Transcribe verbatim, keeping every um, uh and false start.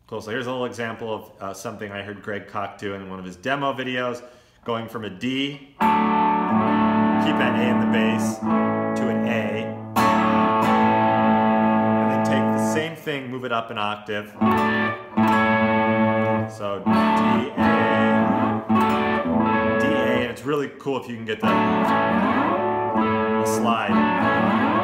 Cool, so here's a little example of uh, something I heard Greg Koch do in one of his demo videos, going from a D, keep that A in the bass, to an A, and then take the same thing, move it up an octave. So D, A, D, A, and it's really cool if you can get the, the slide.